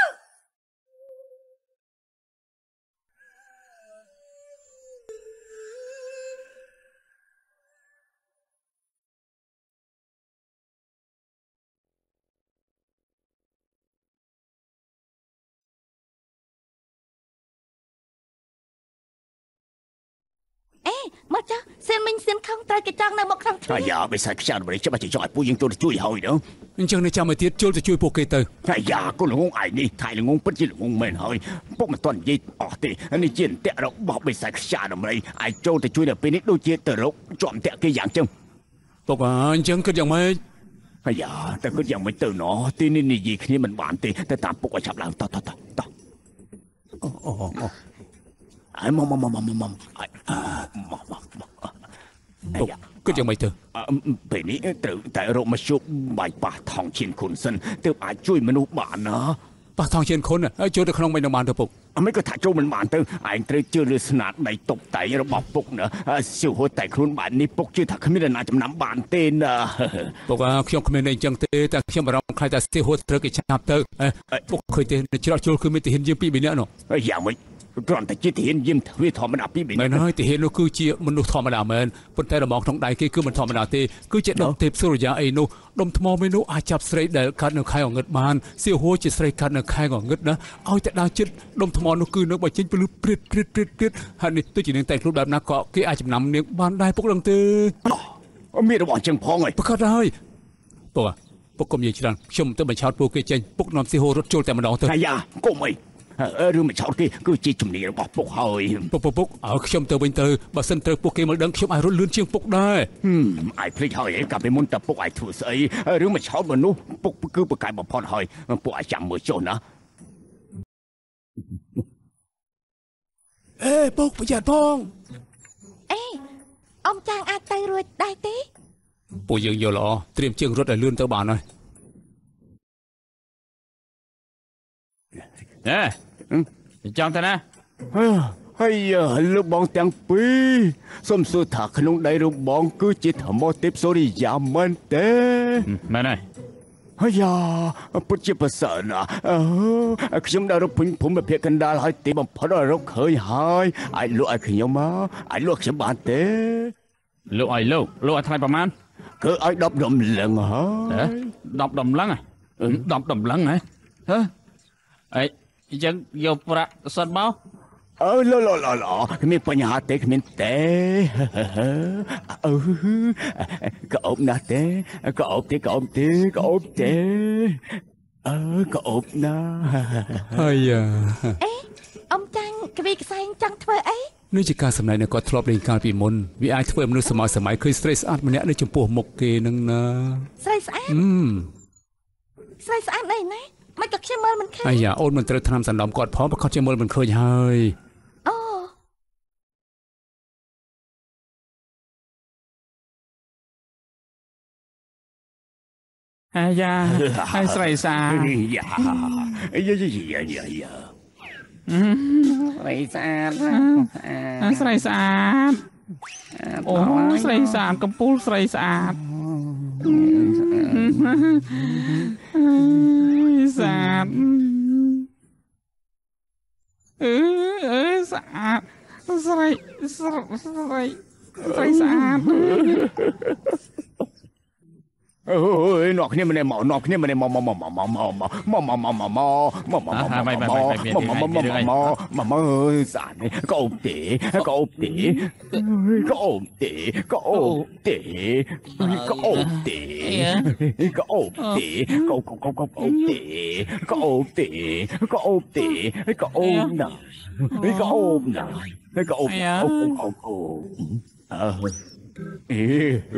មកចាសៀនមិញសៀនខំត្រូវគេចង់នៅមកក្នុងគ្នាអាយ៉ាបិសាខ្ចាត់បរិច្បាស់ជាចង់ឲ្យពួកយើងទៅជួយហើយទៅអញ្ចឹងនៅចាំឲ្យទៀតចូលទៅជួយពួកគេទៅអាយ៉ាកូនល្ងងឯនេះថៃល្ងងពិតជាល្ងងមែនហើយពុកមិនទាន់និយាយអស់ទេនេះជាអន្តៈរបស់បិសាខ្ចាត់ដំរីអាចចូលទៅជួយដល់ពេលនេះដូចជាទៅរកជាប់អន្តៈគេយ៉ាងចឹងពុកអញ្ចឹងគិតយ៉ាងម៉េចអាយ៉ាតែគិតយ៉ាងម៉េចទៅណោះទីនេះនិយាយគ្នាមិនបានទេតែតាមពុកឲ្យឆាប់ឡើងតោះតោះតោះអូអូអូអើមកមកមកមកមកអើមកមកពុកគិតយ៉ាងម៉េចទៅពេលនេះត្រូវតែរកមកជួបបាយប៉ះថងឈៀនខុនសិនទើបអាចជួយមនុស្សបានណាប៉ះថងឈៀនខុនហើយចូលទៅក្នុងមិនបានទៅពុកអមិនក៏ថាចូលមិនបានទៅឯងត្រូវជឿលើស្នាដៃតុបតែងរបស់ពុកណាសៀវហួតតែខ្លួនបែបនេះពុកជឿថាគ្មានអ្នកចំណាំបានទេណាពុកខ្ញុំគ្មានអីចឹងទេតែខ្ញុំបារម្ភខ្លាចតែសៀវហួតត្រូវគេចាប់ទៅពុកឃើញទេច្រកចូលគឺមានទាហានយើងពីរបីនាក់នោះយ៉ាងម៉េចគ្រាន់តែជាទាហានយាមទ្វេធម្មតាពីរបីនាក់មែនហើយទាហាននោះគឺជាមនុស្សធម្មតាមែនប៉ុន្តែរមងក្នុងដៃគេគឺមិនធម្មតាទេគឺជាដុំទេពសូរិយាអីនោះដុំថ្មមួយនោះអាចចាប់ស្រីដែលកាត់នៅខែងងឹតបានសៀវហួរជាស្រីកាត់នៅខែងងឹតណាឲ្យតែដើរជិតដុំថ្មនោះគឺនៅបើចេញពលឺព្រិតព្រិតព្រិតព្រិតហើយនេះទៅជានាងតែខ្លួនបែបណាក៏គេអាចចំណាំនាងបានដែរពុកដឹងទេមានរបស់អញ្ចឹងផងហើយប្រកាសហើយពុកពុកកុំនិយាយច្រើនខ្ញុំទៅបញ្ឆោតពួកគេចេញពុកនាំសៀវហួររត់ចូលតែម្ដងទៅអាយ៉ាកុំអីរឿងមិនឆោតគេគឺជាជំនាញរបស់ពុកហើយពុកពុកឲ្យខ្ញុំទៅវិញទៅបើសិនត្រូវពួកគេមកដឹងខ្ញុំអាចរត់លឿនជាងពុកដែរអាចភ្លេចហើយកាលពីមុនតើពុកអាចធ្វើស្អីរឿងមិនឆោតមនុស្សពុកគឺប្រកែកបំផុតហើយពុកអាចចាំមើលចុះណាអេពុកប្រយ័ត្នផងអេអ៊ំចាងអាចទៅរួចដែរទេពួកយើងយល់ល្អត្រៀមជើងរត់ឲ្យលឿនទៅបានហើយអេចង់ទៅណាហើយលោកបងទាំងពីរសូមសួរថាក្នុងដៃលោកបងគឺជាធម្មទេពសូរិយាមែនទេមែនហើយហើយយ៉ាពុតជាប្រសើរណាអឺខ្ញុំដល់រកភុញភូមិភាគកណ្ដាលហើយទីបំផុតរកឃើញហើយអាចលក់ឲ្យខ្ញុំមកអាចលក់ខ្ញុំបានទេលក់ឲ្យលោកលក់ឲ្យថ្លៃប្រមាណគឺឲ្យដប់ដំឡឹងហើយដប់ដំឡឹងហ៎ដប់ដំឡឹងហ៎ហ៎អីអញ្ចឹងយកប្រាក់សិនមកអើឡឡឡឡគ្មានបញ្ហាទេគ្មានទេអឺក៏អប់ណាស់ទេក៏អប់ទេក៏អប់ទេក៏អប់ទេអឺក៏អប់ណាស់ហើយអេអ៊ំចាញ់គវីខ្សែងចង់ធ្វើអីនេះជាការសម្ដែងដែលគាត់ធ្លាប់លេងកាលពីមុនវាអាចធ្វើមនុស្សសម័យសម័យឃើញស្រីស្អាតម្នាក់នៅចំពោះមុខគេនឹងណាស្រីស្អាតស្រីស្អាតអីណាមិនក៏ខ្ញុំមើលមិនឃើញអាយ៉ាអូនមិនត្រូវថ្នាំសណ្ដំគាត់ផងប្រកាសជាមើលមិនឃើញហើយអូអាយ៉ាហើយស្រីស្អាតយ៉ាយ៉ាយ៉ាយ៉ាយ៉ាស្រីស្អាតស្រីស្អាតអូស្រីស្អាតកំពូលស្រីស្អាតស្អាតអឺអឺស្អាតស្រីស្រីស្រីស្អាតអូយអ្នកគ្នាម្នាក់មកអ្នកគ្នាម្នាក់មកមកមកមកមកមកមកមកមកមកមកមកមកមកមកសានក៏អូទេក៏អូទេក៏អូទេក៏អូទេក៏អូទេក៏អូទេក៏ក៏ក៏ក៏អូទេក៏អូទេក៏អូទេក៏អូណាក៏អូណាក៏អូអូអូអឺអេ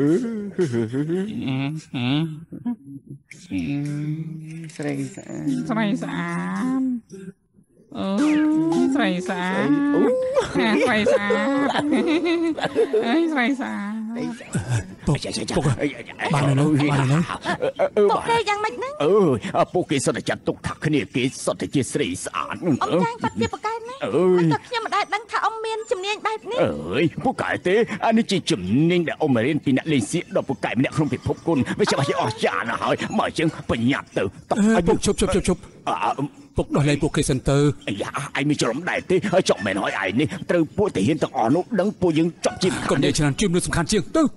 ស្រីស្អាតស្រីស្អាតអូស្រីស្អាតស្រីស្អាតអើស្រីស្អាតពុកពុកបាននៅបាននៅពុកគេយ៉ាងម៉េចហ្នឹងអើពួកគេសុទ្ធតែចាត់ទុកថាគ្នាគេសុទ្ធតែជាស្រីស្អាតអ៊ំចាងបាត់ជាប្រកែកណាហើយតើខ្ញុំមិនដែលដឹងថាអ៊ំមានជំនាញបែបនេះអើយពួកកែទេអានេះជាជំនាញដែលអ៊ំរៀនពីអ្នកលេងសៀកដល់ពួកកែម្នាក់ក្នុងពិភពគុណវាច្បាស់ជាអស្ចារ្យណាស់ហើយបើអញ្ចឹងបញ្ញាប់ទៅតោះពុកជប់ជប់ជប់ជប់ពុកដោះលែងពួកគេសិនទៅអាយ៉ាឯងមានច្រឡំដែរទេហើយចង់មែនហើយឯងនេះត្រូវពួកទាហានទាំងអស់នោះដឹងពួកយើងចប់ជាកុំនិយាយច្រើនជឿមនឹងសំខាន់ជាងទៅ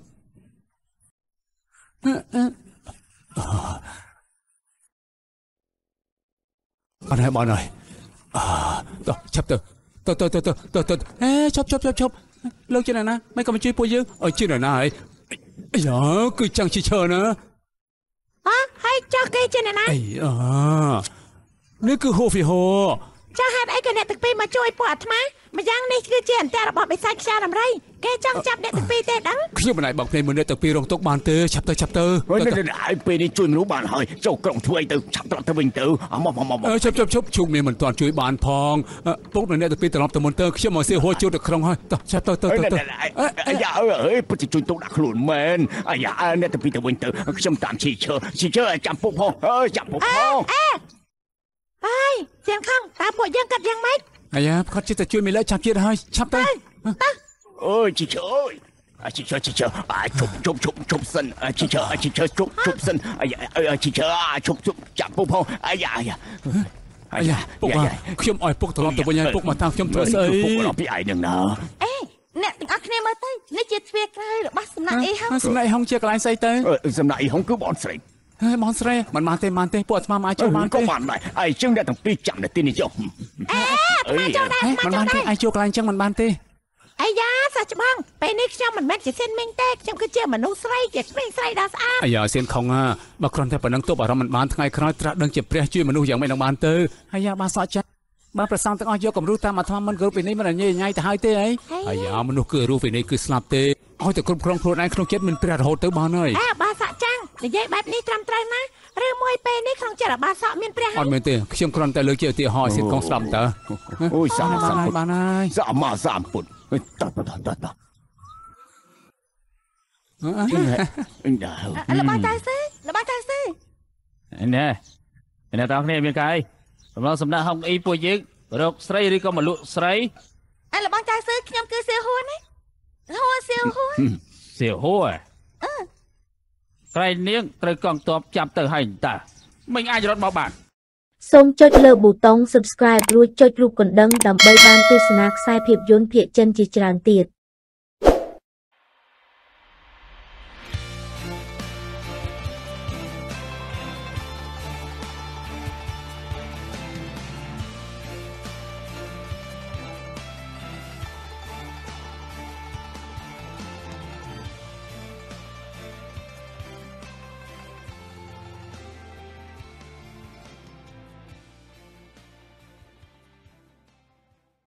បានហើយបានហើយតោះឆាប់ទៅទៅទៅទៅទៅទៅហេឆាប់ឆាប់ឆាប់ឆាប់លោកជាណាមិនក៏មកជួយពួកយើងអើជាណាហើយអាយ៉ាគឺចង់ជិះឈើណាហ៎ហើយចង់គេជាណាអីអនេះគឺហូហ្វីហូចាហេតុអីក៏អ្នកទាំងពីរមកជួយពួកអាត្មាម្យ៉ាងនេះគឺជាអន្តររបស់បិសាចខ្យាដំរីគេចង់ចាប់អ្នកទាំងពីរទេដឹងខ្ញុំមិនអាចบอกភ្នែកមើលអ្នកទាំងពីររងទុកបានទេឆាប់ទៅឆាប់ទៅហើយពេលនេះជួយមនុស្សបានហើយចូលក្រុងធ្វើអីទៅឆាប់ត្រឡប់ទៅវិញទៅមកមកមកឆាប់ឆាប់ឆាប់ជុំមានមិនទាន់ជួយបានផងពុកនៅអ្នកទាំងពីរត្រឡប់ទៅមុនទៅខ្ញុំមកសៀហួរជួយទៅក្រុងហើយទៅឆាប់ទៅទៅទៅអាយ៉ាអើយពុតជួយទុកដាក់ខ្លួនមែនអាយ៉ាអ្នកទាំងពីរទៅវិញទៅខ្ញុំតាមឈីឈើឈីឈើចាំពុកផងអើយចាំពុកផងហើយសៀងខំតើពួកយើងកាត់យ៉ាងម៉េចអាយ៉ាគាត់ចិត្តតែជួយមីឡែចាប់ជាតិហើយឆាប់ទៅអូយជីឈើអើយជីឈើជីឈើអាជប់ជប់ជប់ជប់សិនជីឈើជីឈើជប់ជប់សិនអាយ៉ាជីឈើជប់ជប់ចាប់ពុកផងអាយ៉ាអាយ៉ាអាយ៉ាពុកខ្ញុំឲ្យពុកត្រឡប់ទៅវិញហើយពុកមកតាមខ្ញុំធ្វើស្អីពុកមកពីឯងនឹងណាអេអ្នកទាំងអស់គ្នាមើលទៅនេះជាទ្វារក្រៅរបស់សំណាក់អ៊ីហុងសំណាក់អ៊ីហុងជាកន្លែងស្អីទៅសំណាក់អ៊ីហុងគឺបងស្រីហេបងស្រីមិនបានទេបានទេពួកអាត្មាមកចូលបានទេក៏បានដែរហើយចឹងអ្នកទាំងពីរចាំនៅទីនេះចុះអេអាត្មាចូលដែរមិនបានទេឲ្យចូលកន្លែងចឹងមិនបានទេអាយ៉ាសាច់ច្បាំងពេលនេះខ្ញុំមិនមែនជាសិនមីងទេខ្ញុំគឺជាមនុស្សស្រីជាស្រីស្រីដ៏ស្អាតអាយ៉ាសៀនខុងហ่าបើគ្រាន់តែប៉ុណ្ណឹងទប់អារម្មណ៍មិនបានថ្ងៃក្រោយត្រាស់ដឹងជាព្រះជួយមនុស្សយ៉ាងម៉េចនឹងបានទៅអាយ៉ាបានសក់ចាស់បើប្រសងទាំងអស់យកគំរូតាមអាត្មាមិនគ្រប់ពីនេះមិនញ៉ៃញ៉ៃទៅហើយទេអីអាយ៉ាមនុស្សគឺរូបពីនេះគឺស្លាប់ទេឲ្យតែគ្រប់គ្រងខ្លួនឯងក្នុងចិត្តមិនព្រះរហូតទៅបានហើយអេបាសក់ចាំងនិយាយបែបនេះត្រឹមត្រូវណាឬមួយពេលនេះក្នុងចិត្តបាសក់មានព្រះអត់មែនទេខ្ញុំគ្រាន់តែលើកជាឧទាហរណ៍សៀនកងស្ដាប់តើអូយសាមសាមពុតបានហើយសាមសាមពុតតតតតតអឺលបាតៃសេលបាតៃសេណែអ្នកទាំងគ្នាមានកាយសម្រាប់សំណាក់ហុងអ៊ីពួកយើងរកស្រីឬក៏មកលក់ស្រីអើលបងតៃសេខ្ញុំគឺសៀហួរនេះហួរសៀហួរសៀហួរអឺក្រែងនាងត្រូវកងទ័ពចាប់ទៅហើយតើមិនអាចរត់មកបានសូមចុចលើប៊ូតុង Subscribe រួចចុចរូបកណ្ដឹងដើម្បីបានទស្សនាខ្សែភាពយន្តភាគចិនជាច្រើនទៀត